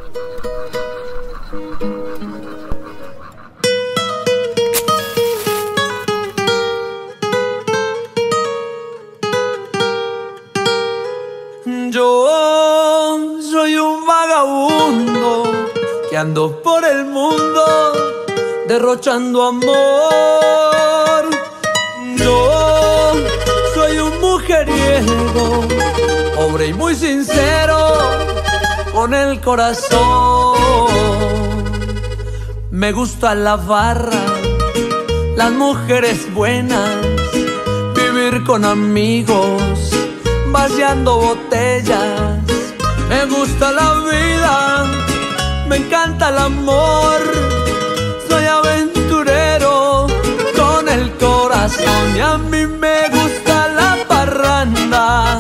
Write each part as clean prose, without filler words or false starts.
Yo soy un vagabundo que ando por el mundo derrochando amor. Yo soy un mujeriego, pobre y muy sincero con el corazón. Me gusta la farra, las mujeres buenas, vivir con amigos, vaciando botellas. Me gusta la vida, me encanta el amor. Soy aventurero con el corazón y a mí me gusta la parranda.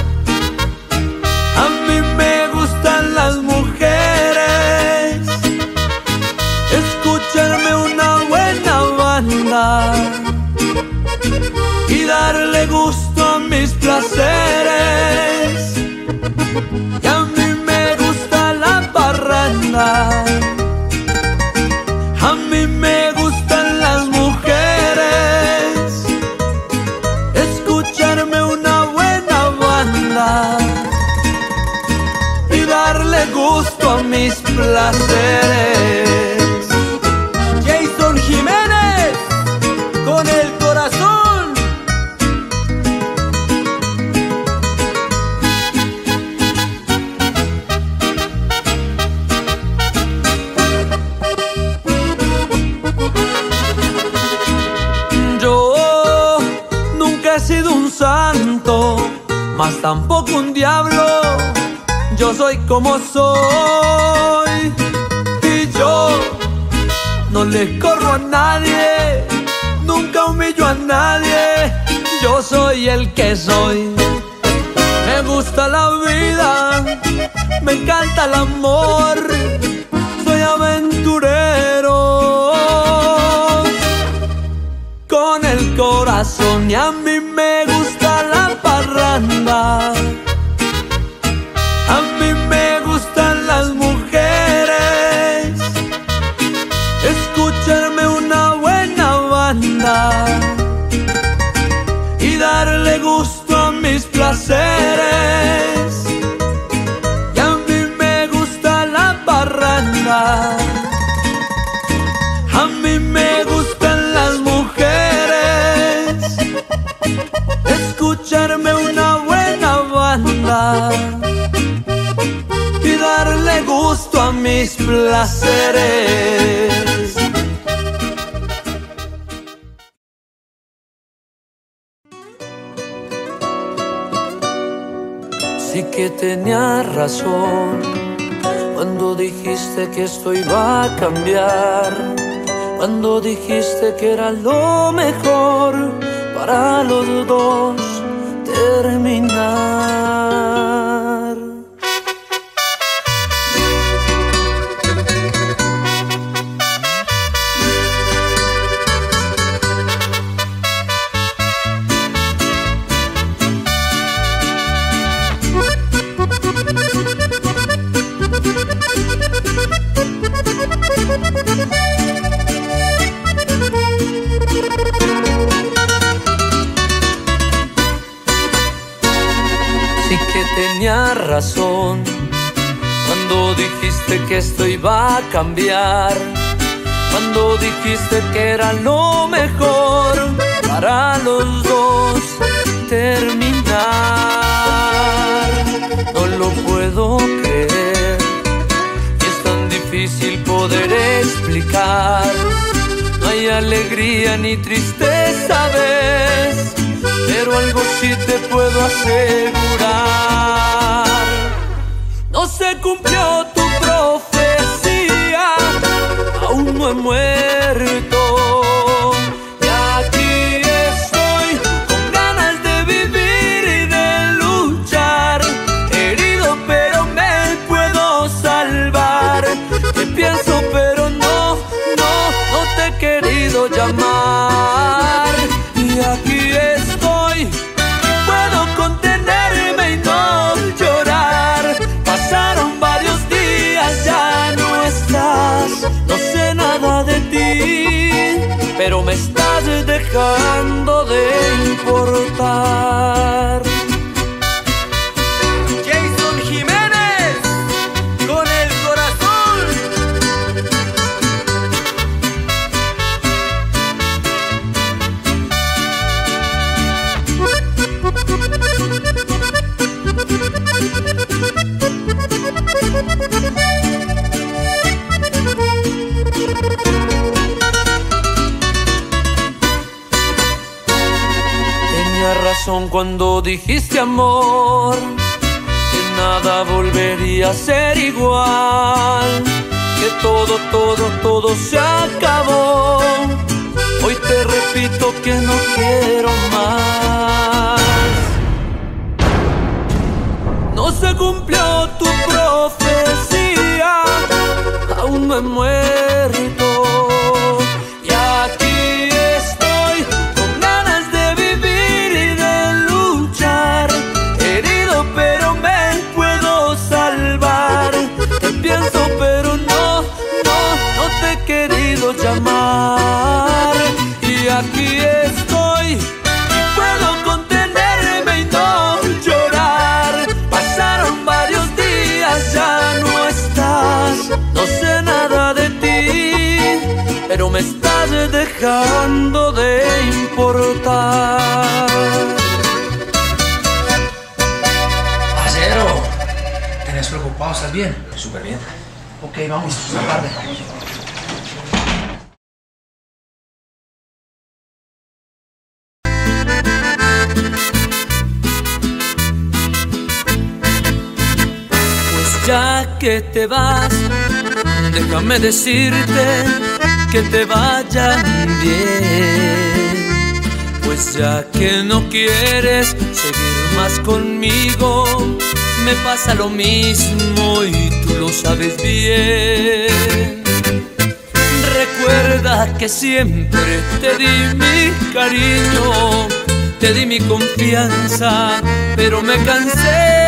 A mí me gustan las mujeres, escucharme una buena banda y darle gusto a mis placeres. Y a mí me gusta la parranda, a mí me gustan las mujeres, escucharme una buena banda y darle gusto a mis placeres. Jason Jiménez con el corazón. Santo, mas tampoco un diablo. Yo soy como soy y yo no le corro a nadie, nunca humillo a nadie. Yo soy el que soy. Me gusta la vida, me encanta el amor. Soy aventurero con el corazón y a mí me gusta la parranda. A mí me gustan las mujeres, escucharme una buena banda y darle gusto a mis placeres. Y a mí me gusta la parranda, a mí me gustan las mujeres, escucharme una buena banda y darle gusto a mis placeres. Sí que tenías razón cuando dijiste que esto iba a cambiar, cuando dijiste que era lo mejor para los dos terminar. Tenías razón cuando dijiste que esto iba a cambiar, cuando dijiste que era lo mejor para los dos terminar. No lo puedo creer y es tan difícil poder explicar. No hay alegría ni tristeza, ¿ves? Pero algo sí te puedo asegurar: no se cumplió tu profecía, aún no he muerto. Y aquí estoy con ganas de vivir y de luchar, herido pero me puedo salvar. Te pienso pero no te he querido llamar. Y aquí estoy, puedo contenerme y no llorar. Pasaron varios días ya dejando de importar. Jason Jiménez, con el corazón. Tenía razón cuando dijiste, amor, que nada volvería a ser igual, que todo se acabó. Hoy te repito que no quiero más. No se cumplió tu profecía, aún no he muerto. Y aquí estoy con ganas de vivir y de luchar, herido pero me puedo salvar. Te pienso pero no te he querido llamar. Y aquí estoy y puedo contenerme y no llorar. Pasaron varios días, ya no estás. No sé nada de ti, pero me estás dejando de importar. Parcero, ¿tenés preocupado? ¿Estás bien? Súper bien. Ok, vamos, esta tarde. Ya que te vas, déjame decirte que te vaya bien. Pues ya que no quieres seguir más conmigo, me pasa lo mismo y tú lo sabes bien. Recuerda que siempre te di mi cariño, te di mi confianza, pero me cansé.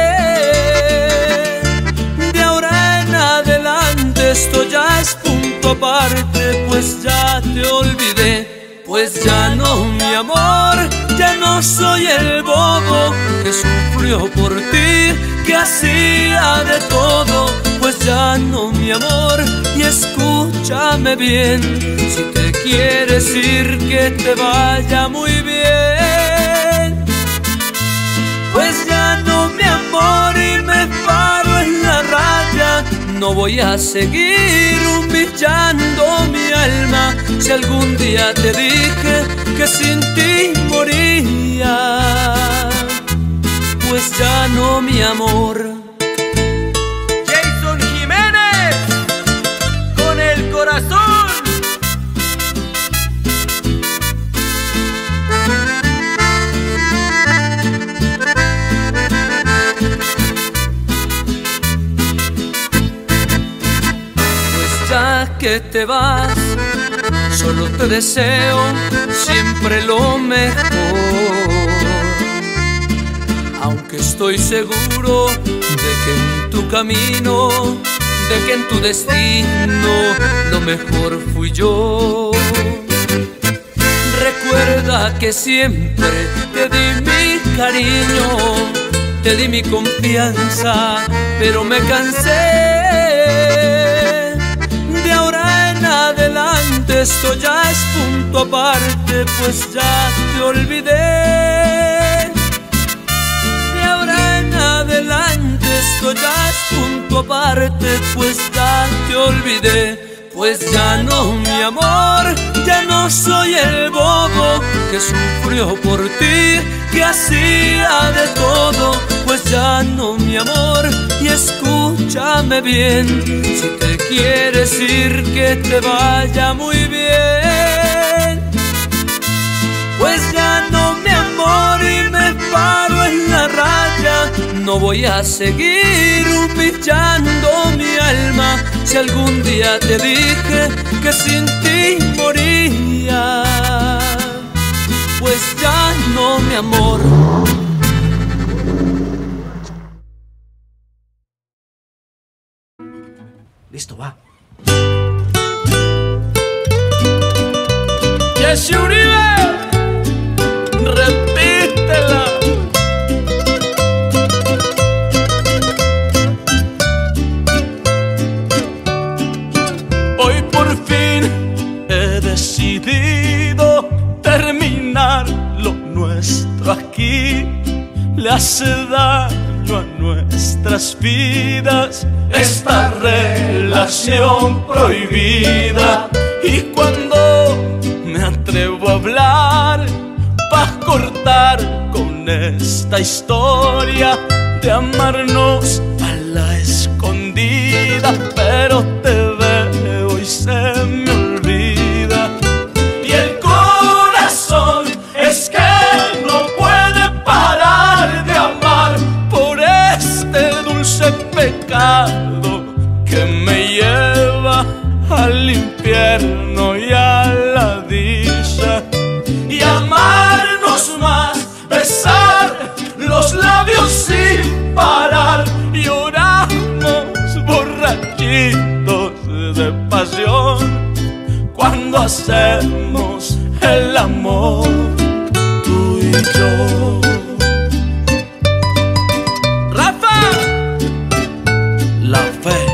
Esto ya es punto aparte, pues ya te olvidé. Pues ya no, mi amor, ya no soy el bobo que sufrió por ti, que hacía de todo. Pues ya no, mi amor, y escúchame bien, si te quieres ir que te vaya muy bien. Pues ya no, mi amor, y me paro en la raya. No voy a seguir humillando mi alma. Si algún día te dije que sin ti moría, pues ya no, mi amor. Jason Jiménez, con el corazón. Ya que te vas, solo te deseo siempre lo mejor. Aunque estoy seguro de que en tu camino, de que en tu destino, lo mejor fui yo. Recuerda que siempre te di mi cariño, te di mi confianza, pero me cansé. Adelante esto ya es punto aparte, pues ya te olvidé. De ahora en adelante esto ya es punto aparte, pues ya te olvidé. Pues ya no, mi amor, ya no soy el bobo que sufrió por ti, que hacía de todo. Pues ya no, mi amor, y escúchame bien, si te quieres ir que te vaya muy bien. Pues ya no, mi amor, y me paro en la raya. No voy a seguir humillando mi alma. Si algún día te dije que sin ti moría, pues ya no, mi amor. Listo, va. Jesse Uribe. hace daño a nuestras vidas esta relación prohibida. Y cuando me atrevo a hablar pa' cortar con esta historia de amarnos a la escondida, pero te veo y se me olvida. Y el corazón es que no puede parar de amar por este dulce pecado que me lleva al infierno y a la dicha. Y amarnos más, besar los labios sin parar, lloramos borrachitos de pasión cuando hacemos el amor, tú y yo. Rafa, la fe.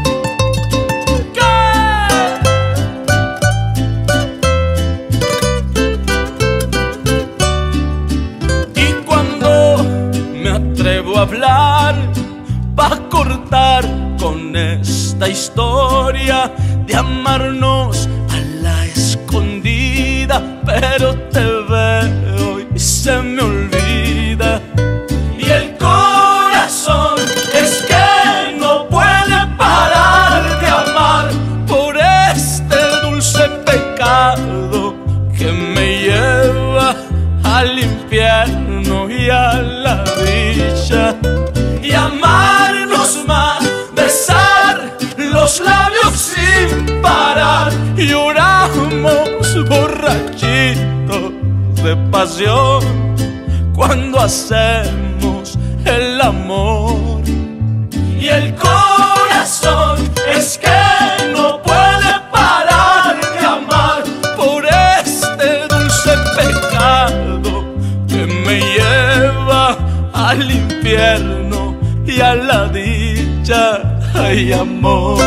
Hablar pa' cortar con esta historia de amarnos a la escondida, pero te veo y se me olvida. Y el corazón es que no puede parar de amar por este dulce pecado que me lleva al infierno y a la dicha. Y amarnos más, besar los labios sin parar, lloramos borrachitos de pasión cuando hacemos el amor. Y el corazón es que no puede parar de amar por este dulce pecado que me lleva al infierno y a la dicha. Ay, amor.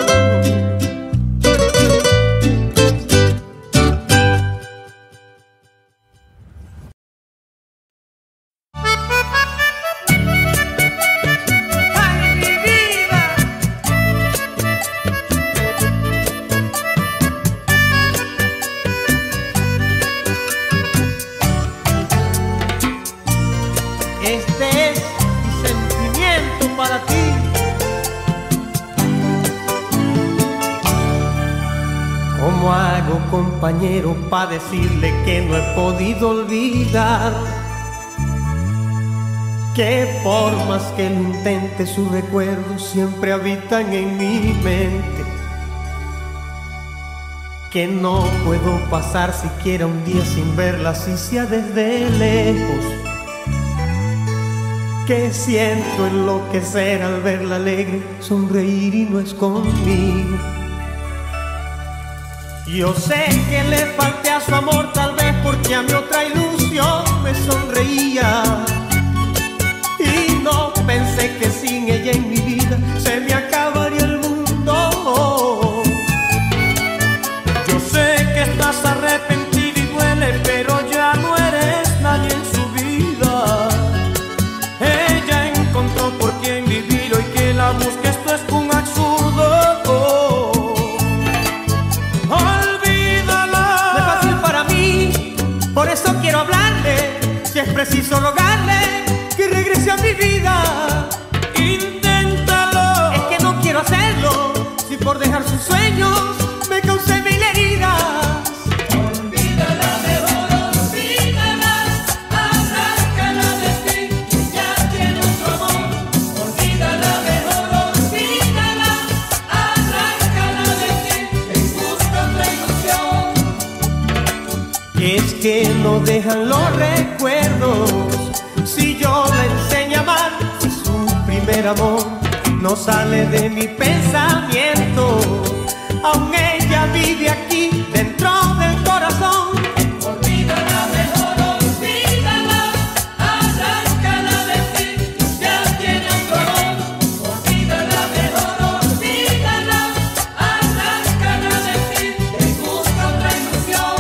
Compañero, pa' decirle que no he podido olvidar, que por más que lo intente sus recuerdos siempre habitan en mi mente, que no puedo pasar siquiera un día sin verla, si sea desde lejos, que siento enloquecer al verla alegre, sonreír y no es conmigo. Yo sé que le falté a su amor, tal vez porque a mi otra ilusión me sonreía, y no pensé que sin ella en mi vida se me acabaría el mundo. Yo sé que estás arrepentida y duele, pero ya no eres nadie en su vida. Ella encontró por quién vivir, hoy que la busque esto es un absurdo. Por eso quiero hablarle, si es preciso rogarle que regrese a mi vida. Inténtalo. Es que no quiero hacerlo, si por dejar sus sueños me causé mil heridas. Olvídala, mejor olvídala, arráncala de ti, que ya tiene otro amor. Olvídala, mejor olvídala, arráncala de ti, en busca otra ilusión. Es que no dejan los recuerdos, si yo la enseño a amar, si su primer amor no sale de mi pensamiento, aún ella vive aquí dentro del corazón. Olvídala, mejor olvídala, arráncala de ti, ya tiene otro amor. Olvídala, mejor olvídala, arráncala de ti, en busca otra ilusión.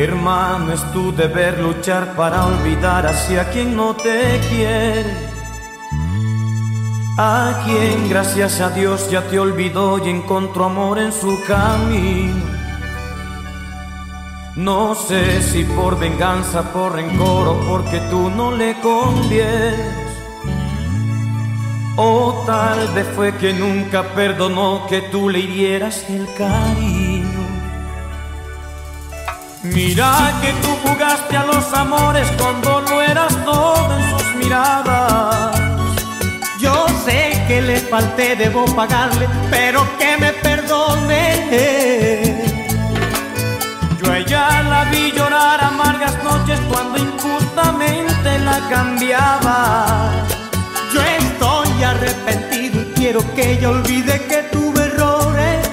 Hermano, es tu deber luchar para olvidar hacia quien no te quiere, a quien gracias a Dios ya te olvidó y encontró amor en su camino. No sé si por venganza, por rencor o porque tú no le convienes, o tal vez fue que nunca perdonó que tú le hirieras el cariño. Mira que tú jugaste a los amores cuando lo eras todo en sus miradas. Yo sé que le falté, debo pagarle, pero que me perdone. Yo a ella la vi llorar amargas noches cuando injustamente la cambiaba. Yo estoy arrepentido y quiero que ella olvide que tuve errores.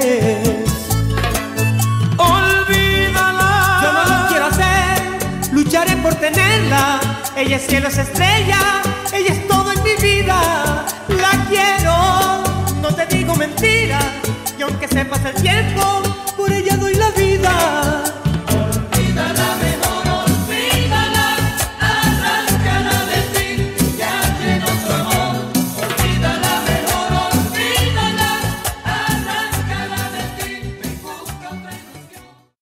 Olvídala. Yo no lo quiero hacer, lucharé por tenerla. Ella es cielo, es estrella, ella es todo en mi vida. La quiero, no te digo mentiras, y aunque se pase el tiempo, por ella doy la vida. Olvídala, mejor olvídala, arráncala de ti, ya llenó su amor. Olvídala, mejor olvídala, arráncala de ti, me busca otra ilusión.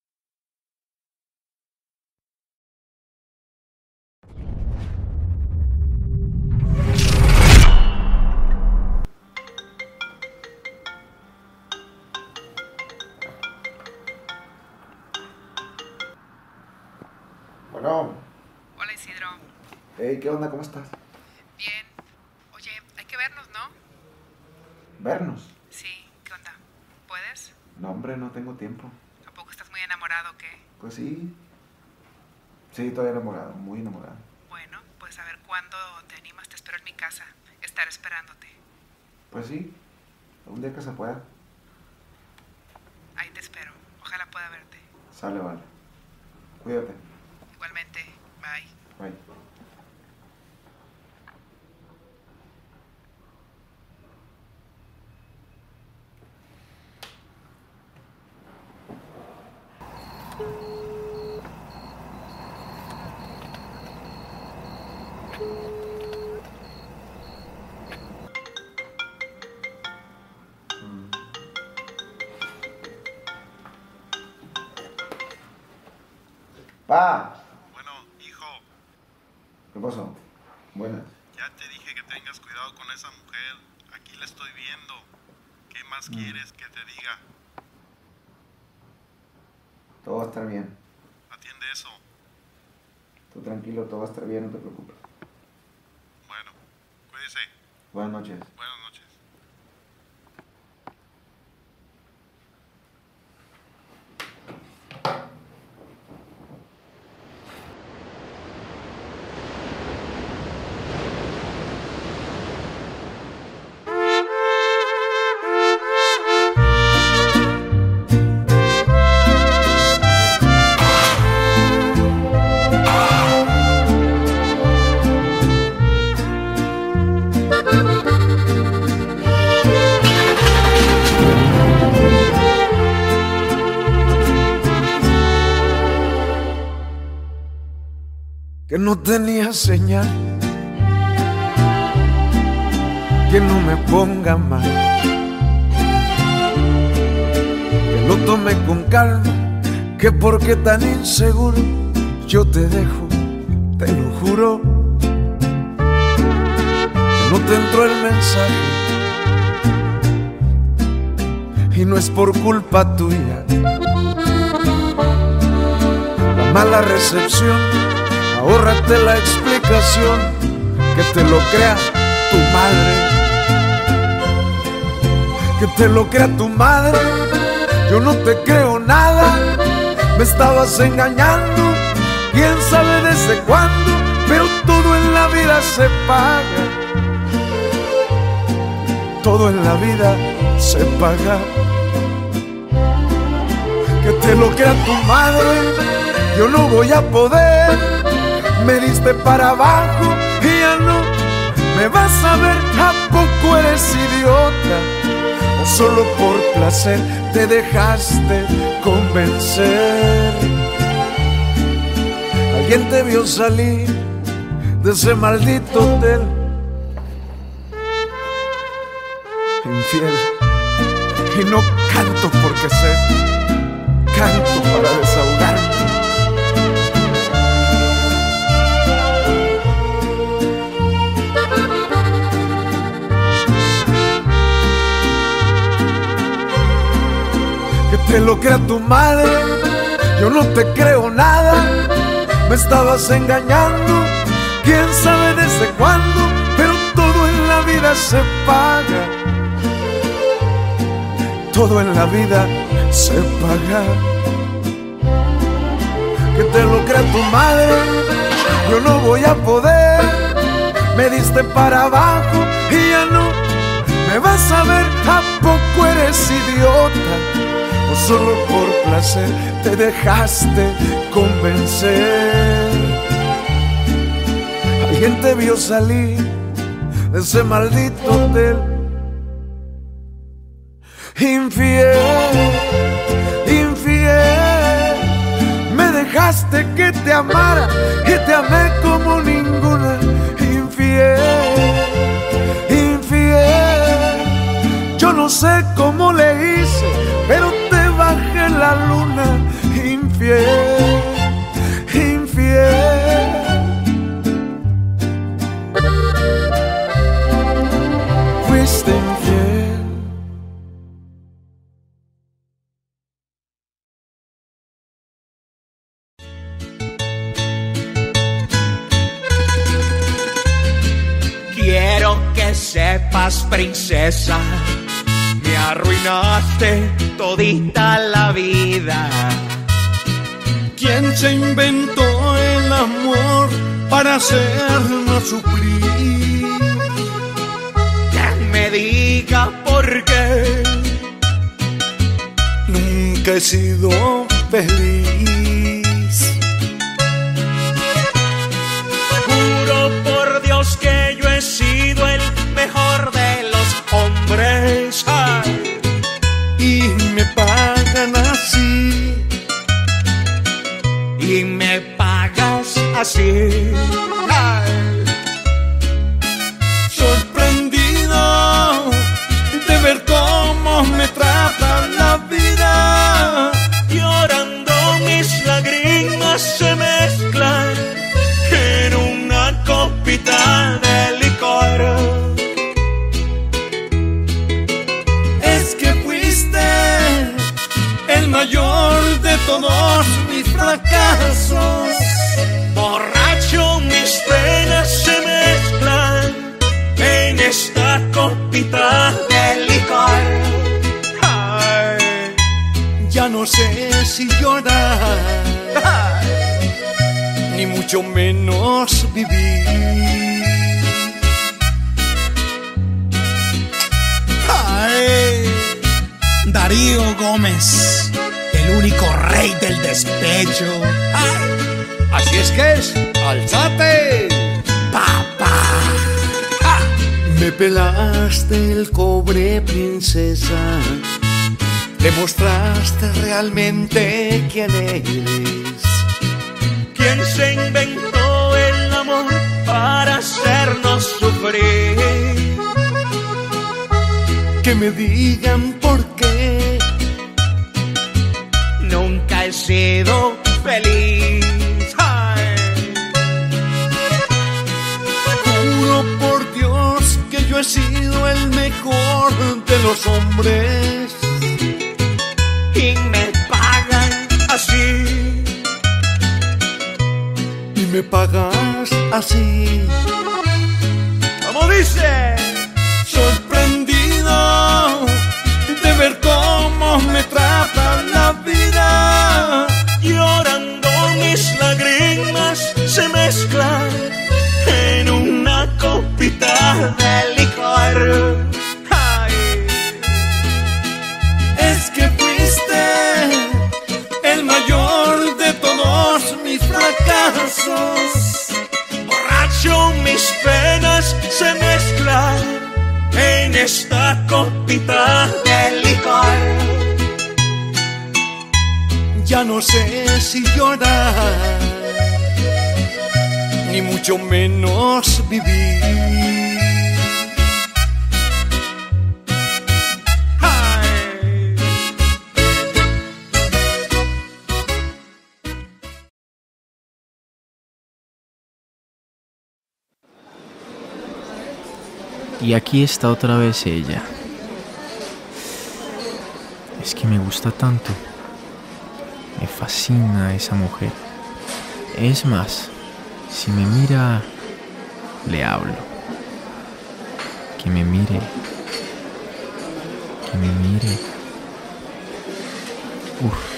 Bueno. Hola, Isidro. Hey, ¿qué onda? ¿Cómo estás? Bien. Oye, hay que vernos, ¿no? ¿Vernos? Sí, ¿qué onda? ¿Puedes? No, hombre, no tengo tiempo. ¿A poco estás muy enamorado o qué? Pues sí. Sí, estoy enamorado, muy enamorado. Bueno, pues a ver cuándo te animas, te espero en mi casa. Estaré esperándote. Pues sí, un día que se pueda. Ahí te espero. Ojalá pueda verte. Sale, vale. Cuídate. Igualmente. Bye. Bye. Pa. Bueno, hijo. ¿Qué pasó? Buenas. Ya te dije que tengas cuidado con esa mujer. Aquí la estoy viendo. ¿Qué más quieres que te diga? Todo va a estar bien. Atiende eso. Tú tranquilo, todo va a estar bien, no te preocupes. Bueno, cuídese. Buenas noches. Buenas noches. Que no tenía señal, que no me ponga mal, que lo tome con calma, que porque tan inseguro yo te dejo, te lo juro, que no te entró el mensaje y no es por culpa tuya, la mala recepción. Ahórrate la explicación, que te lo crea tu madre, que te lo crea tu madre. Yo no te creo nada, me estabas engañando, quién sabe desde cuándo, pero todo en la vida se paga, todo en la vida se paga. Que te lo crea tu madre, yo no voy a poder. Me diste para abajo y ya no me vas a ver. ¿A poco eres idiota? ¿O solo por placer te dejaste convencer? ¿Quién te vio salir de ese maldito hotel? Infiel. Y no canto porque sé, canto para desahogarme. Que te lo crea tu madre, yo no te creo nada. Me estabas engañando, quién sabe desde cuándo, pero todo en la vida se paga. Todo en la vida se paga. Que te lo crea tu madre, yo no voy a poder. Me diste para abajo y ya no me vas a ver. ¿A poco eres idiota? O solo por placer te dejaste convencer. Alguien te vio salir de ese maldito hotel. Infiel, infiel, me dejaste que te amara y te amé como ninguna. Infiel, infiel, yo no sé cómo le hice, pero te bajé la luna. Infiel, infiel. Fuiste infiel. Quiero que sepas, princesa, me arruinaste todita la vida. ¿Quién se inventó el amor para hacernos sufrir? Que me diga por qué nunca he sido feliz. Juro por Dios que yo he sido el mejor de los hombres. Ay. Y me pagan así. Y me pagas así. Ay. Sorprendido de ver cómo me trata la vida. Llorando mis lágrimas se mezclan en una copita de licor. Es que fuiste el mayor de todos mis fracasos. Borracho, mis penas se mezclan en esta copita de licor. Ay, ya no sé si llorar, ni mucho menos vivir. Ay, Darío Gómez, el único rey del despecho. Ay. Así es que es, alzate, papá. ¡Ja! Me pelaste el cobre, princesa. Demostraste realmente quién eres. ¿Quién se inventó el amor para hacernos sufrir? Que me digan por qué nunca he sido feliz. Yo he sido el mejor de los hombres. Y me pagan así. Y me pagas así. ¿Cómo dice? Sorprendido de ver cómo me trata la vida. Llorando mis lágrimas se mezclan en una copita de licor. Ay. Es que fuiste el mayor de todos mis fracasos. Borracho, mis penas se mezclan en esta copita de licor. Ya no sé si llorar, ni mucho menos vivir. Y aquí está otra vez ella. Es que me gusta tanto. Me fascina esa mujer. Es más, si me mira, le hablo. Que me mire. Que me mire. Uf.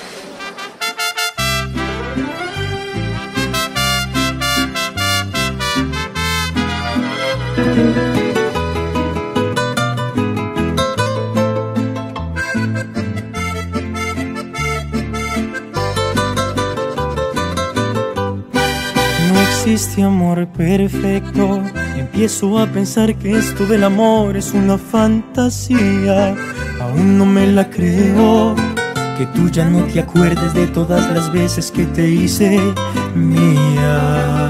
No existe amor perfecto. Empiezo a pensar que esto del amor es una fantasía. Aún no me la creo, que tú ya no te acuerdes de todas las veces que te hice mía.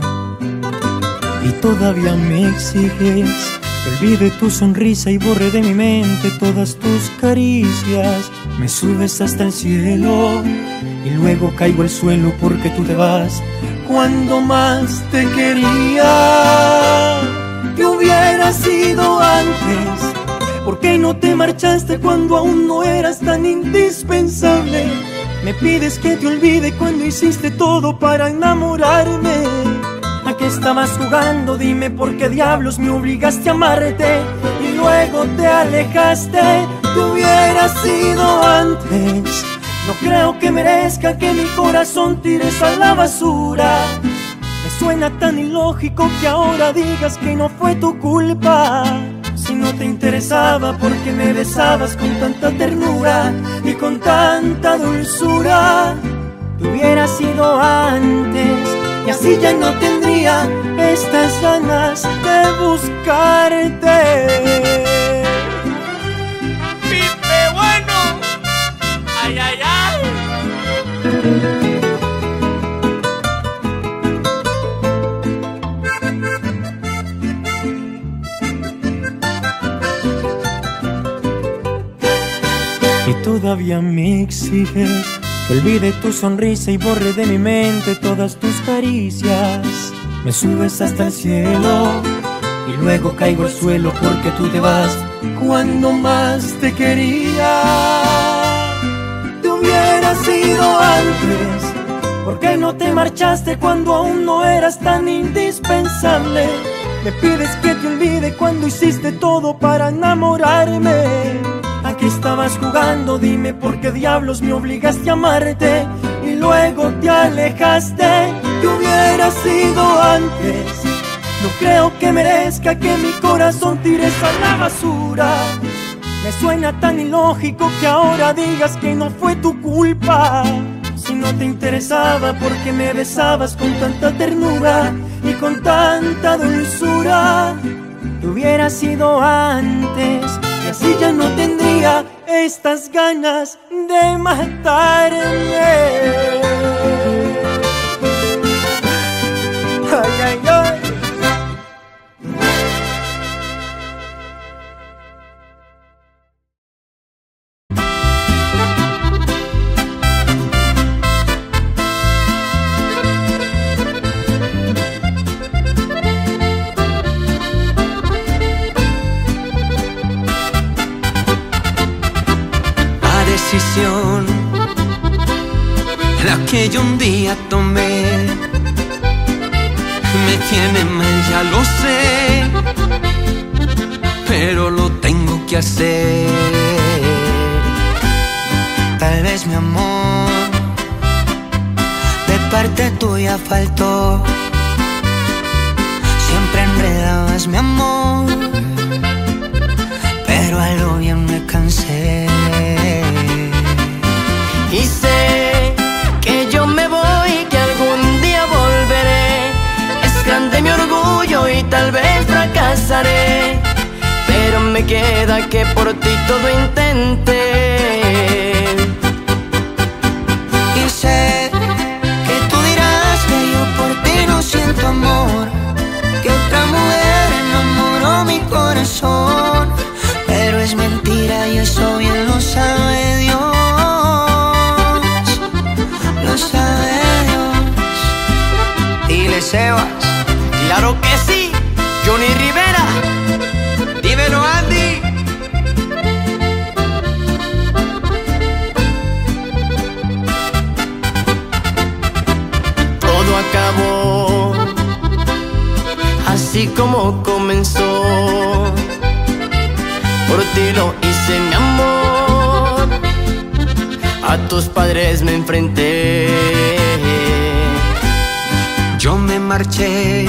Y todavía me exiges que olvide tu sonrisa y borre de mi mente todas tus caricias. Me subes hasta el cielo y luego caigo al suelo porque tú te vas cuando más te quería. Te hubiera sido antes, ¿por qué no te marchaste cuando aún no eras tan indispensable? Me pides que te olvide cuando hiciste todo para enamorarme. ¿A qué estabas jugando? Dime por qué diablos me obligaste a amarte y luego te alejaste. Te hubiera sido antes. No creo que merezca que mi corazón tires a la basura. Me suena tan ilógico que ahora digas que no fue tu culpa. Si no te interesaba, ¿por qué me besabas con tanta ternura y con tanta dulzura? Te hubiera sido antes y así ya no tendría estas ganas de buscarte. ¡Pipe bueno! ¡Ay, ay, ay! Y todavía me exiges que olvide tu sonrisa y borre de mi mente todas tus caricias. Me subes hasta el cielo y luego caigo al suelo porque tú te vas cuando más te quería. Te hubiera sido antes, ¿por qué no te marchaste cuando aún no eras tan indispensable? Me pides que te olvide cuando hiciste todo para enamorarme. ¿A qué estabas jugando? Dime por qué diablos me obligaste a amarte y luego te alejaste. Te hubiera sido antes. No creo que merezca que mi corazón tires a la basura. Me suena tan ilógico que ahora digas que no fue tu culpa. Si no te interesaba, ¿por qué me besabas con tanta ternura y con tanta dulzura? Te hubiera sido antes y así ya no tendría estas ganas de matarme. Ay, ay, ay. La que yo un día tomé me tiene mal, ya lo sé, pero lo tengo que hacer. Tal vez mi amor de parte tuya faltó. Siempre enredabas mi amor, pero a lo bien me cansé. Y sé que yo me voy, que algún día volveré. Es grande mi orgullo y tal vez fracasaré, pero me queda que por ti todo intenté. Y sé que tú dirás que yo por ti no siento amor, Claro que sí, Johnny Rivera. Dímelo, Andy. Todo acabó así como comenzó. Por ti lo hice, mi amor. A tus padres me enfrenté. Yo me marché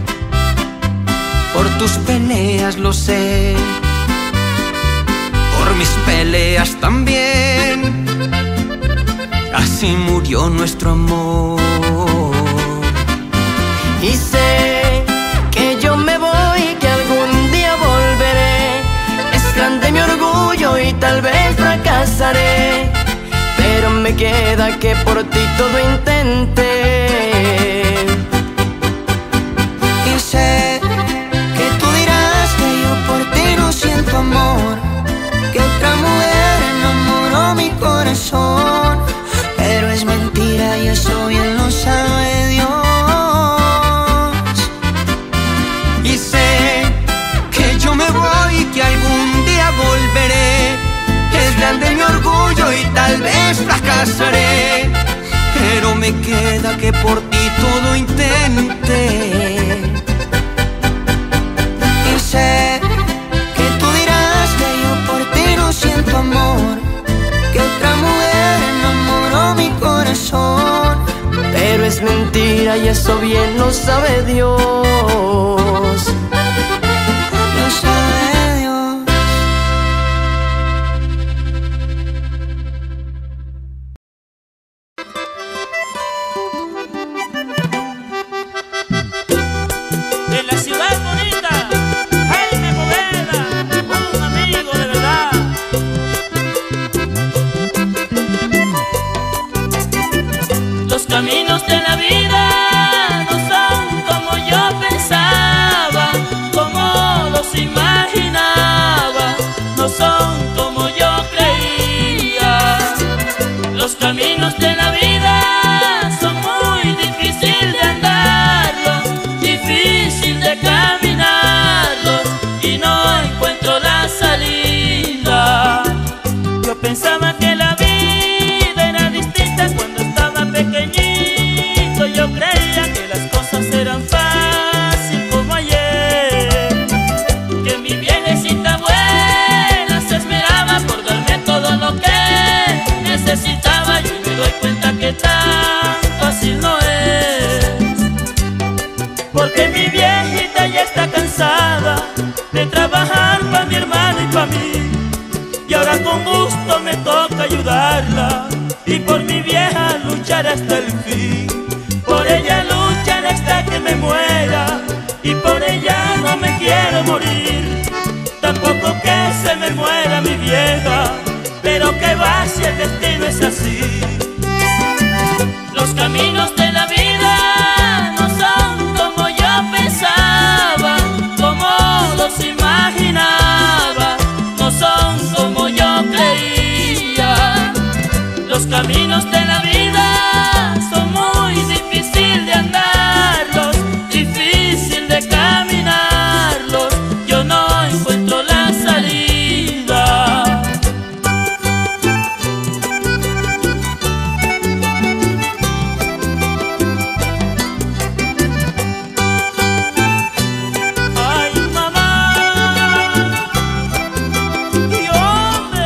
por tus peleas, lo sé. Por mis peleas también. Así murió nuestro amor. Y sé que yo me voy, que algún día volveré. Es grande mi orgullo y tal vez fracasaré, pero me queda que por ti todo intenté. Y sé que tú dirás que yo por ti no siento amor, que otra mujer enamoró mi corazón, pero es mentira y eso bien lo sabe Dios. Y sé que yo me voy y que algún día volveré. Es grande mi orgullo y tal vez fracasaré, pero me queda que por ti todo intenté. Y sé que tú dirás que yo por ti no siento amor, que otra mujer enamoró mi corazón, pero es mentira y eso bien lo sabe Dios. Lo sabe Dios. De la ciudad bonita, Jaime Poveda, un amigo de verdad. Los caminos de la vida no son como yo pensaba, como los imaginaba, no son como yo creía. Los caminos de la vida son muy difíciles de andarlos, difícil de caminarlos, y no encuentro la salida. Yo pensaba que la vida era distinta cuando estaba pequeñito. Yo creía que las cosas eran fácil como ayer, que mi viejecita buena se esmeraba por darme todo lo que necesitaba. Y me doy cuenta que tan fácil no es, porque mi viejita ya está cansada de trabajar para mi hermano y para mí, y ahora con gusto me toca ayudarla, y por mi vieja luchar hasta el fin. Por ella luchar hasta que me muera, y por ella no me quiero morir, tampoco que se me muera mi vieja, pero que va si el destino es así. Los caminos de la vida no son como yo pensaba, como los imaginaba, no son como yo creía. Los caminos de la vida son muy difíciles de andarlos, difícil de caminarlos, yo no encuentro la salida. Ay, mamá, y hombre,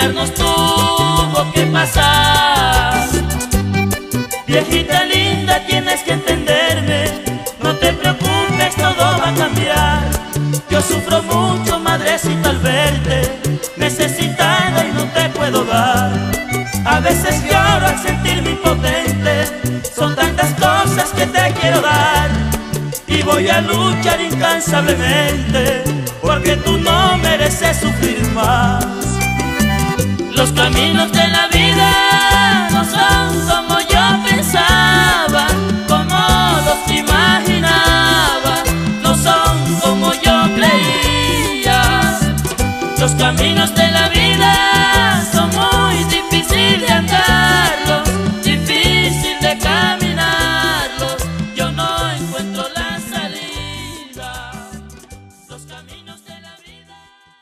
pelearnos tuvo que pasar. Viejita linda, tienes que entenderme, no te preocupes, todo va a cambiar. Yo sufro mucho, madrecita, al verte necesitada y no te puedo dar. A veces lloro al sentirme impotente, son tantas cosas que te quiero dar. Y voy a luchar incansablemente, porque tú no mereces sufrir más. Los caminos de la vida no son como yo pensaba, como los imaginaba, no son como yo creía. Los caminos de la vida son muy difíciles de andarlos, difícil de caminarlos. Yo no encuentro la salida. Los caminos de la vida.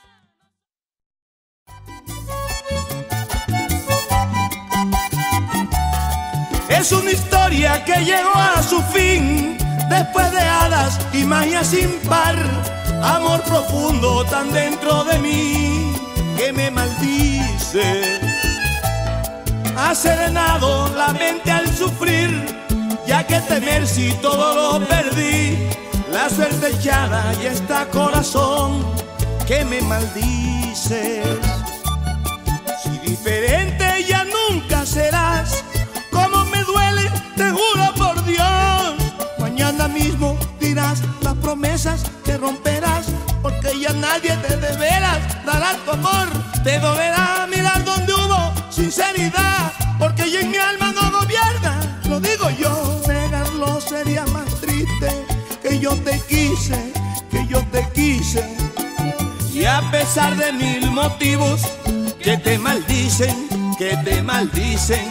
Es una historia que llegó a su fin, después de hadas y magia sin par. Amor profundo tan dentro de mí que me maldice. Ha serenado la mente al sufrir, ya que temer si todo lo perdí. La suerte echada y está corazón que me maldices. Si diferente ya nunca serás, como me duele, te juro por Dios. Mañana mismo dirás las promesas que romperás, porque ya nadie te de veras dará tu amor. Te dolerá mirar donde hubo sinceridad, porque ya en mi alma no gobierna. Lo digo yo, negarlo sería más triste. Que yo te quise, que yo te quise. Y a pesar de mil motivos que te maldicen, que te maldicen.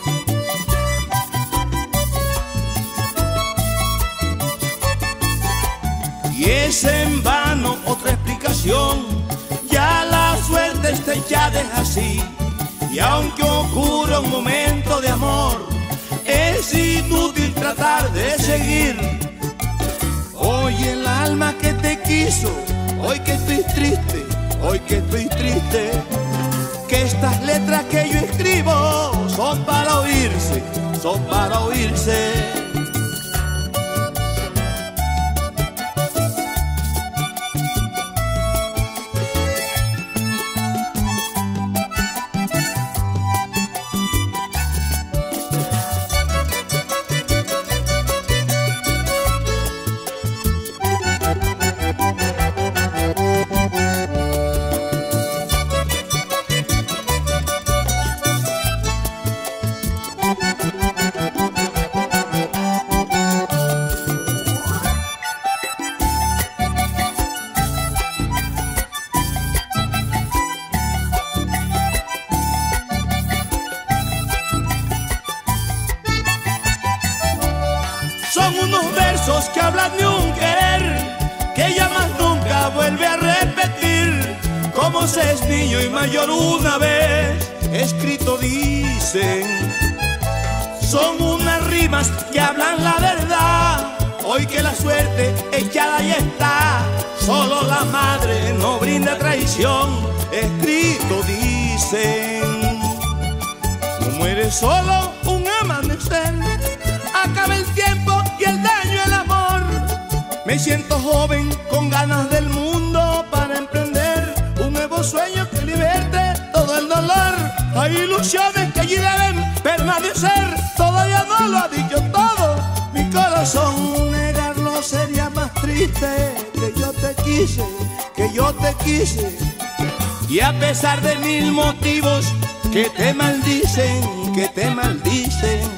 Y es en vano otra explicación, ya la suerte está echada es así. Y aunque ocurra un momento de amor, es inútil tratar de seguir. Hoy el alma que te quiso, hoy que estoy triste, hoy que estoy triste. Que estas letras que yo escribo son para oírse, son para oírse. Son unos versos que hablan de un querer que ya más nunca vuelve a repetir. Como se es niño y mayor una vez escrito dicen. Son unas rimas que hablan la verdad. Hoy que la suerte echada ya está, solo la madre no brinda traición. Escrito dicen. No muere solo un amanecer, acaba el tiempo y el daño el amor. Me siento joven con ganas del mundo para emprender un nuevo sueño que liberte todo el dolor. Hay ilusiones que allí deben permanecer, todavía no lo ha dicho todo mi corazón. Negarlo sería más triste. Que yo te quise, que yo te quise. Y a pesar de mil motivos que te maldicen, que te maldicen.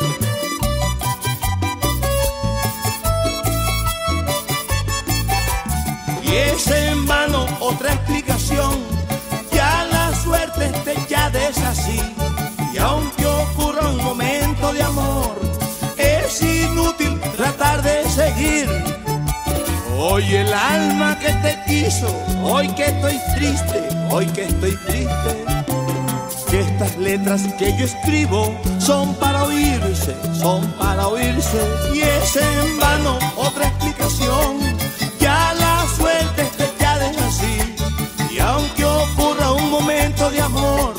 Y es en vano otra explicación, ya la suerte está echada es así. Y aunque ocurra un momento de amor, es inútil tratar de seguir. Hoy el alma que te quiso, hoy que estoy triste, hoy que estoy triste. Que estas letras que yo escribo son para oírse, son para oírse. Y es en vano otra explicación, ya la suerte está echada es así. Y aunque ocurra un momento de amor,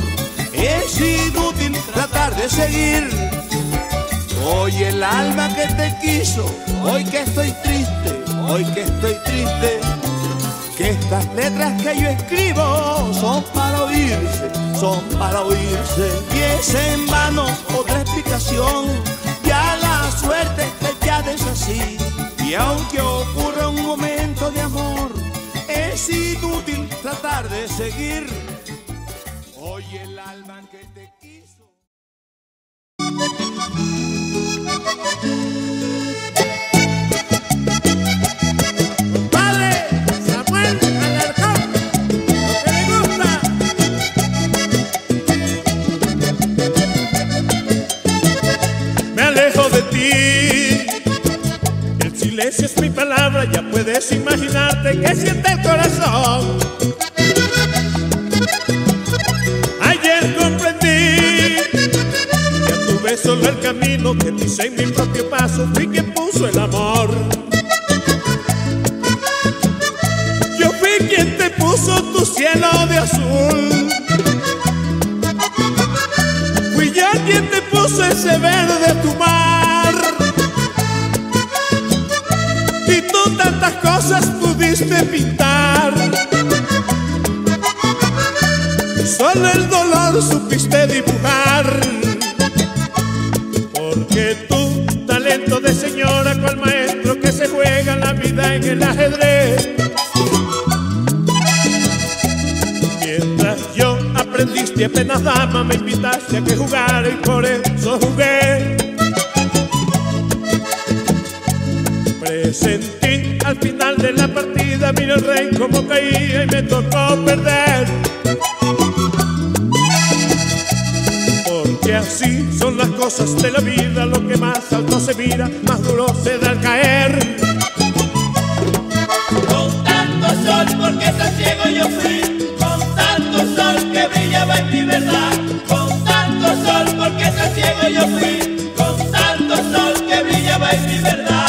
seguir. Hoy el alma que te quiso, hoy que estoy triste, hoy que estoy triste, que estas letras que yo escribo son para oírse, son para oírse. Y es en vano otra explicación, ya la suerte es ya es así. Y aunque ocurra un momento de amor, es inútil tratar de seguir. Hoy el alma que te quiso. Padre Samuel Alarcón, lo que le gusta. Me alejo de ti, el silencio es mi palabra, ya puedes imaginarte que siente el corazón. Ayer comprendí que a tu beso el camino que pisé en mi propio paso fui quien puso el amor. Yo fui quien te puso tu cielo de azul, fui yo quien te puso ese verde tu mar. Y tú tantas cosas pudiste pintar, solo el dolor supiste dibujar. Porque tu talento de señora, cual maestro que se juega la vida en el ajedrez, mientras yo aprendiste apenas dama, me invitaste a que jugara y por eso jugué. Presentí al final de la partida, mira el rey como caía y me tocó perder. Porque así son las cosas de la vida, lo que más alto se mira, más duro se da al caer. Con tanto sol, porque tan ciego yo fui, con tanto sol que brillaba en mi verdad. Con tanto sol, porque tan ciego yo fui, con tanto sol que brillaba en mi verdad.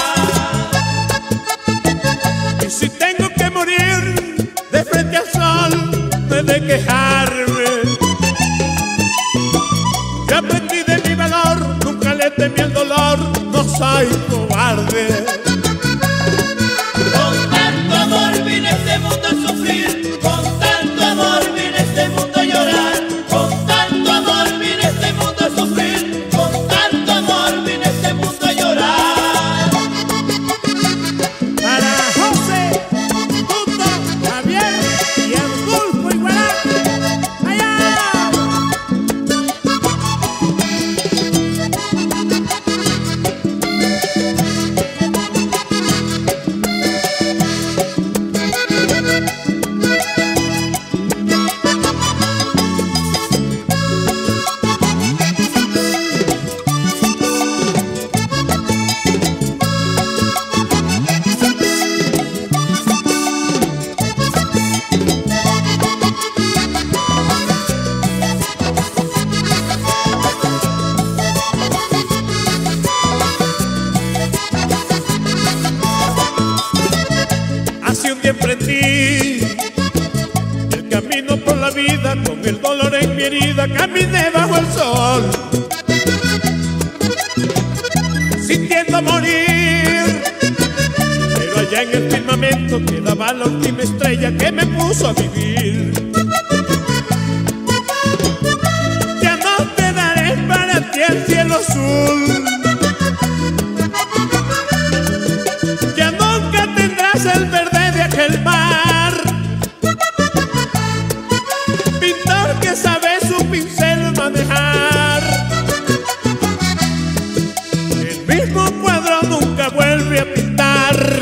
Y si tengo que morir de frente al sol, no he de quejarme. Yo aprendí de mi valor, nunca le temí el dolor, no soy cobarde. Con tanto amor vine a este mundo a sufrir, con tanto amor vine a este mundo a llorar. Con tanto amor vine a este mundo a sufrir, con tanto amor vine a este mundo a llorar. Para José, Tuto, Javier y Adolfo Igualá. ¡Allá! Así un día emprendí el camino por la vida, con el dolor en mi herida caminé bajo el sol, sintiendo morir. Pero allá en el firmamento quedaba la última estrella que me puso a vivir. Ya no te daré para ti el cielo azul, ya nunca tendrás el verde de aquel mar. Pintor que sabe su pincel manejar, el mismo cuadro nunca vuelve a pintar.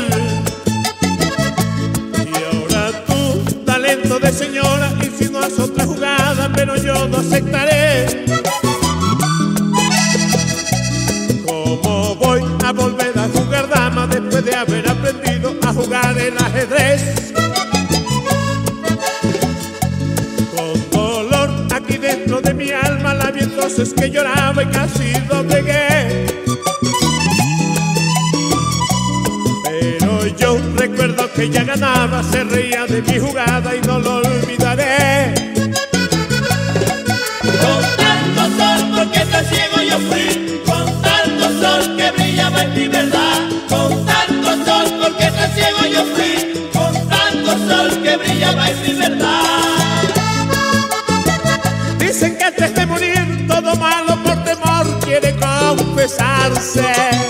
Y ahora tu talento de señora insinúas otra jugada, pero yo no aceptaré. ¿Cómo voy a volver a jugar dama después de haber aprendido a jugar el ajedrez? Con dolor aquí dentro de mi alma la vi entonces que lloraba y casi doblegué. Pero yo recuerdo que ella ganaba, se reía de mi jugada y no lo olvidaré. Con tanto sol, porque tan ciego yo verdad. Con tanto sol, porque tan ciego yo fui, con tanto sol que brillaba en mi verdad. Dicen que antes de morir todo malo por temor quiere confesarse.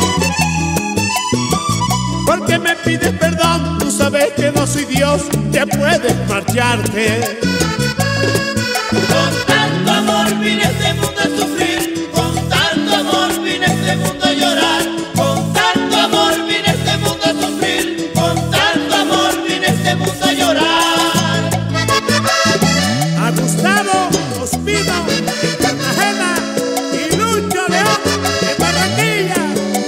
Porque me pides perdón, tú sabes que no soy Dios, ya puedes marcharte. Con tanto amor vine a este mundo a sufrir, con tanto amor vine a este mundo a llorar, con tanto amor vine a este mundo a sufrir, con tanto amor vine a este mundo a llorar. A Gustavo Ospino en Cartagena y Lucho León en Barranquilla.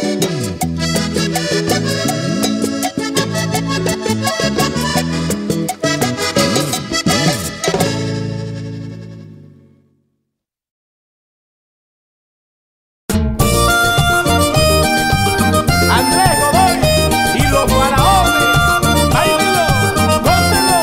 Andrés Godoy y los faraones, báilenlo, gócenlo.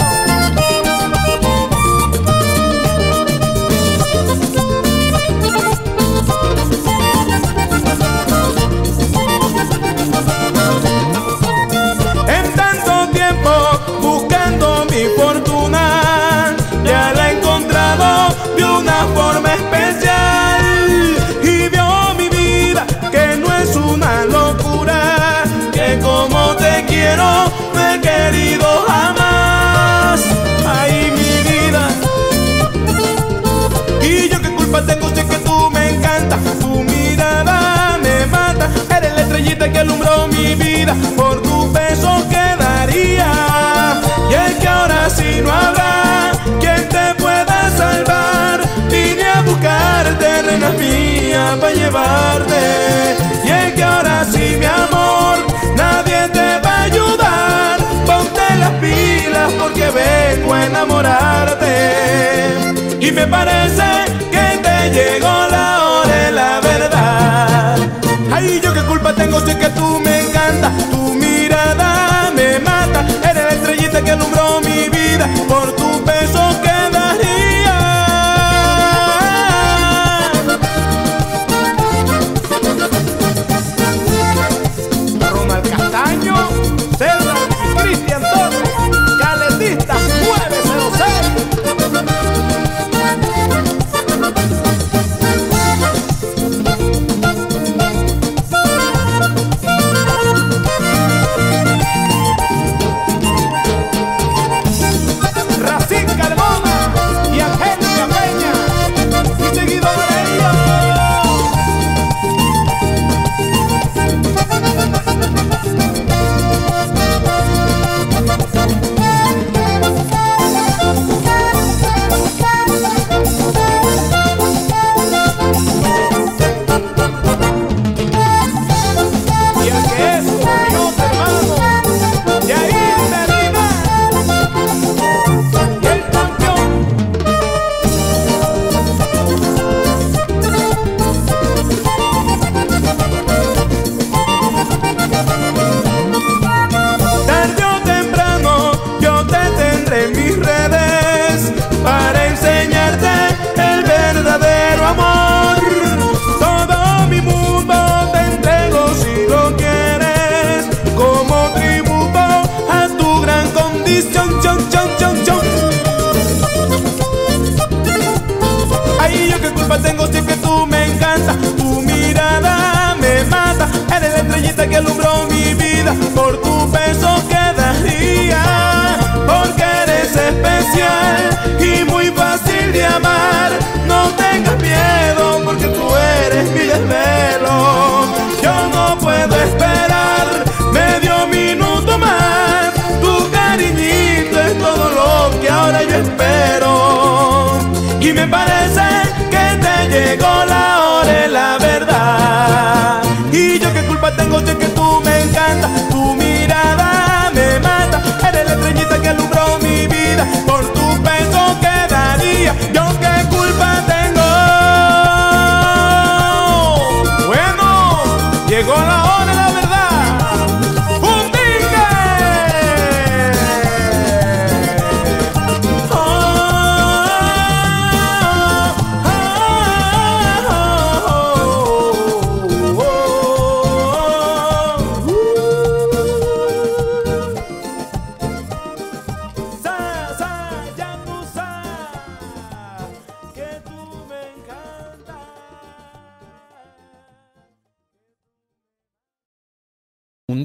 En tanto tiempo buscando mi fortuna, ya la he encontrado de una forma especial. Y vio mi vida que no es una locura, que como te quiero no he querido jamás. Ay, mi vida. Y yo qué culpa tengo si es que tú me encantas, tu mirada me mata, eres la estrellita que alumbró mi vida, por tu beso quedaría. Y es que ahora sí no habrá quien te pueda salvar, vine a buscarte, reina mía, para llevarte. Y es que ahora sí, mi amor, nadie te va a ayudar, ponte las pilas porque vengo a enamorarte. Y me parece que te llegó la hora de la verdad. Ay, yo qué culpa tengo si es que tú me encantas, tu mirada me mata, eres la estrellita que alumbró mi vida, por tu beso quedaría. Ronald Castaño, Celda y Cristian Torres, Caletista 906. Tengo si es que tú me encantas, tu mirada me mata, eres la estrellita que alumbró mi vida, por tu beso quedaría, porque eres especial y muy fácil de amar. No tengas miedo porque tú eres mi desvelo, yo no puedo esperar medio minuto más, tu cariñito es todo lo que ahora yo espero. Y me parece que te llegó la hora de la verdad. Y yo qué culpa tengo si es que tú me encantas, tu mirada me mata, eres la estrellita que alumbró mi vida, por tu beso quedaría. Yo qué culpa tengo. Bueno, llegó la hora de la verdad.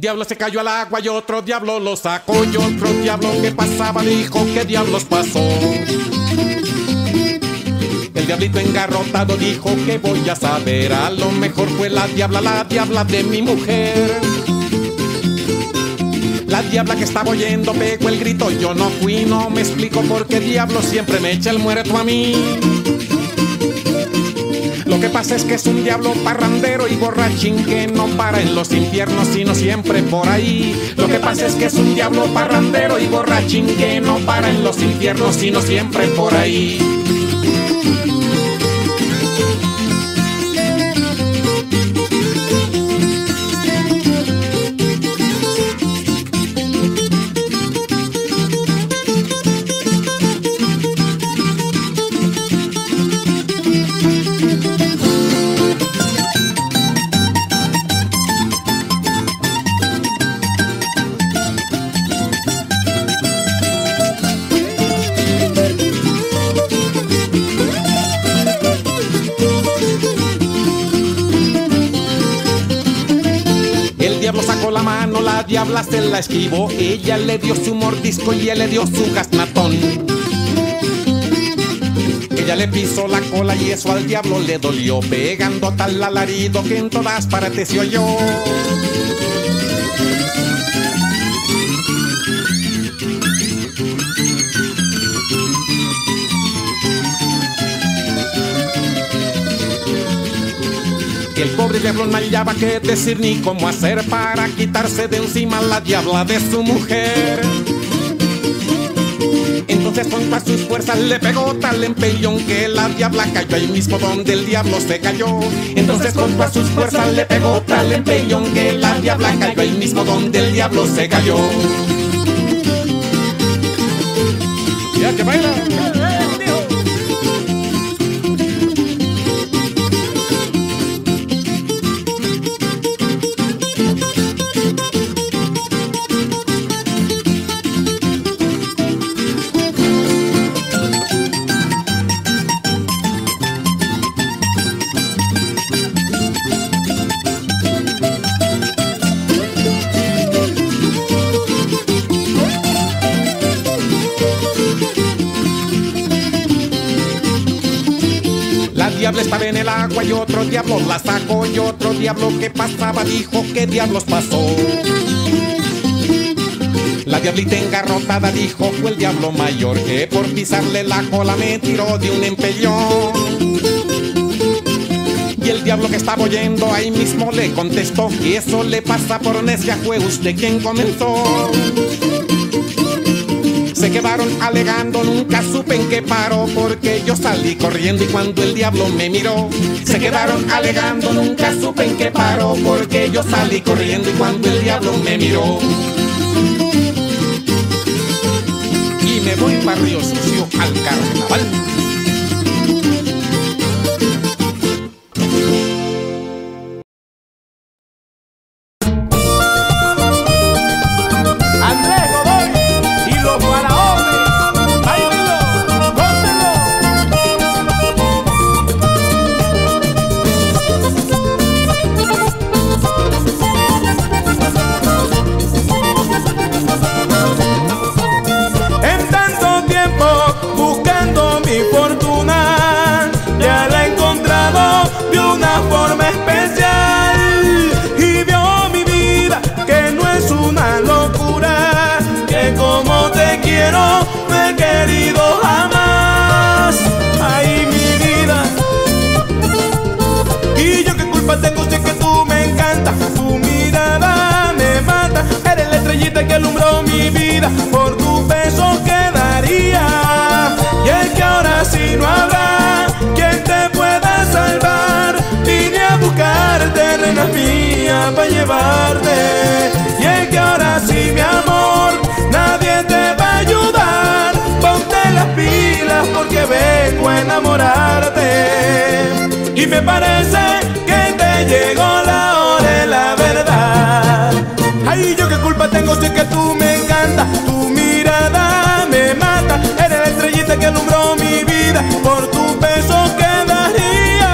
diablo se cayó al agua y otro diablo lo sacó. Y otro diablo que pasaba dijo, ¿qué diablos pasó? El diablito engarrotado dijo, ¿qué voy a saber? A lo mejor fue la diabla de mi mujer. La diabla que estaba oyendo pegó el grito, yo no fui, no me explico por qué diablo siempre me echa el muerto a mí. Lo que pasa es que es un diablo parrandero y borrachín que no para en los infiernos sino siempre por ahí. Lo que pasa es que es un diablo parrandero y borrachín que no para en los infiernos sino siempre por ahí. La mano, la diabla se la esquivó, ella le dio su mordisco y él le dio su gaznatón. Ella le pisó la cola y eso al diablo le dolió, pegando tal alarido que en todas partes se oyó. El pobre diablo no hallaba qué decir ni cómo hacer para quitarse de encima la diabla de su mujer. Entonces con todas sus fuerzas le pegó tal empellón que la diabla cayó ahí mismo donde el diablo se cayó. Entonces con todas sus fuerzas le pegó tal empellón que la diabla cayó ahí mismo donde el diablo se cayó. Ya que baila. Diablo estaba en el agua y otro diablo la sacó y otro diablo que pasaba dijo, ¿qué diablos pasó? La diablita engarrotada dijo, fue el diablo mayor que por pisarle la cola me tiró de un empellón. Y el diablo que estaba oyendo ahí mismo le contestó, que eso le pasa por necia, fue usted quien comenzó. Se quedaron alegando, nunca supe en qué paró, porque yo salí corriendo y cuando el diablo me miró. Se quedaron alegando, nunca supe en qué paró, porque yo salí corriendo y cuando el diablo me miró. Y me voy barrio sucio al carnaval. Que alumbró mi vida, por tu beso quedaría. Y es que ahora sí no habrá quien te pueda salvar. Vine a buscarte, reina mía, para llevarte. Y es que ahora sí, mi amor, nadie te va a ayudar. Ponte las pilas porque vengo a enamorarte. Y me parece que te llegó la hora de la verdad. Ay, yo qué culpa tengo si es que tú me encantas. Tu mirada me mata. Eres la estrellita que alumbró mi vida. Por tu beso quedaría.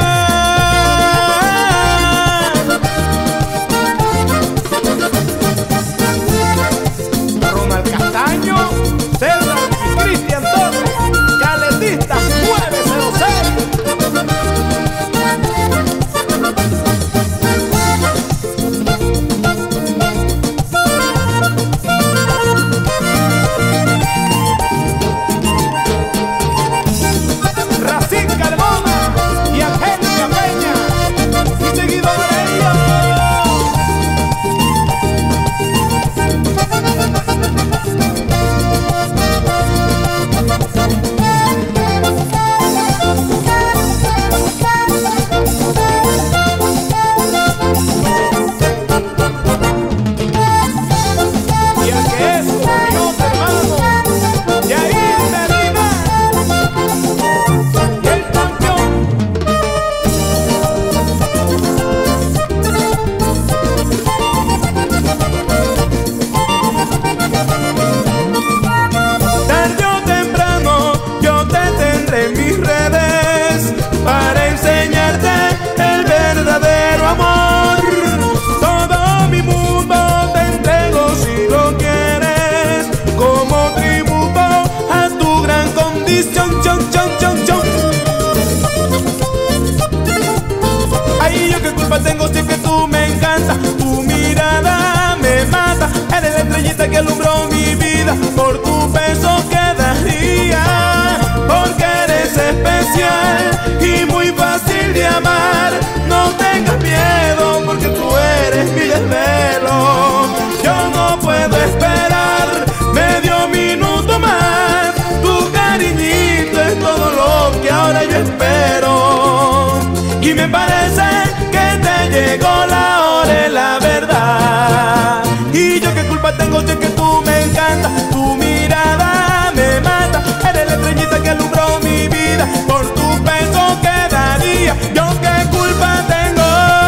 por tu beso quedaría, porque eres especial y muy fácil de amar. No tengas miedo porque tú eres mi desvelo. Yo no puedo esperar medio minuto más. Tu cariñito es todo lo que ahora yo espero. Y me parece que te llegó la hora, la verdad. Y yo qué culpa tengo si es que tú me encantas. Tu mirada me mata. Eres la estrellita que alumbró mi vida. Por tu beso quedaría. Yo qué culpa tengo.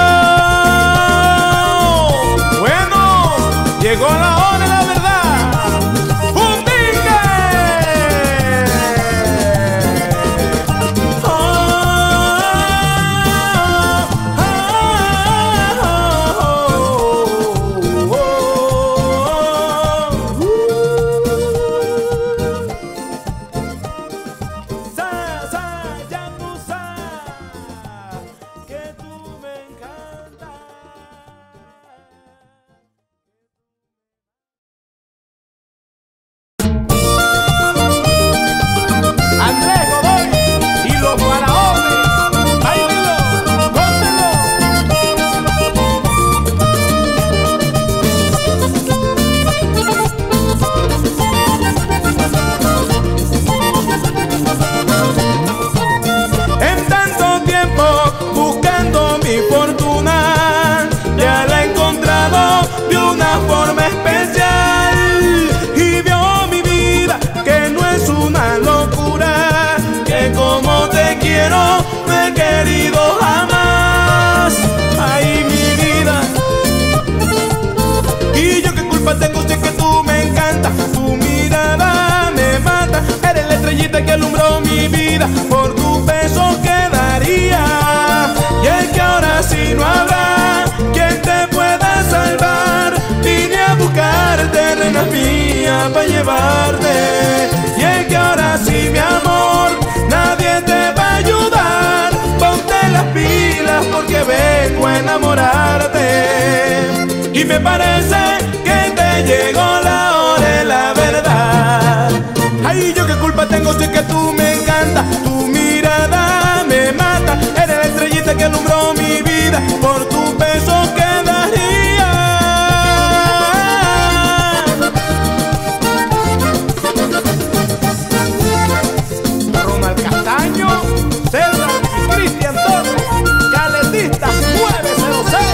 Bueno, llegó la hora, la verdad. Que alumbró mi vida, por tu beso quedaría. Y es que ahora sí no habrá quien te pueda salvar. Vine a buscarte, reina mía, para llevarte. Y es que ahora sí, mi amor, nadie te va a ayudar. Ponte las pilas porque vengo a enamorarte. Y me parece que te llegó la hora, la verdad. Ay, yo qué culpa tengo si es que tú me encantas. Tu mirada me mata. Eres la estrellita que alumbró mi vida. Por tu beso quedaría. Ronald Castaño, Zelda y Cristian Torres. Caletista 906.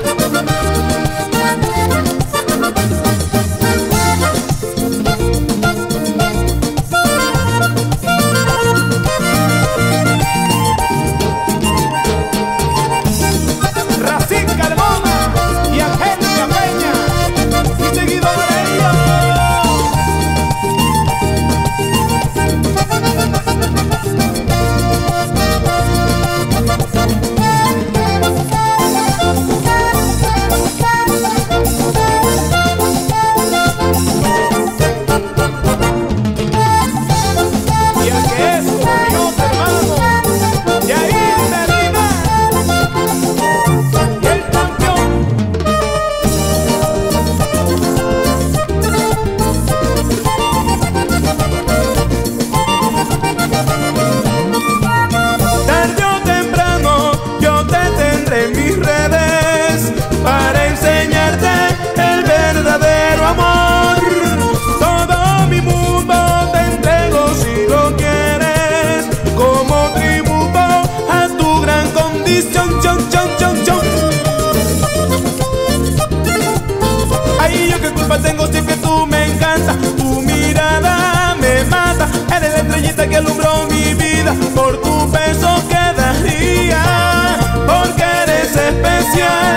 Tengo si es que tú me encantas. Tu mirada me mata. Eres la estrellita que alumbró mi vida. Por tu beso quedaría, porque eres especial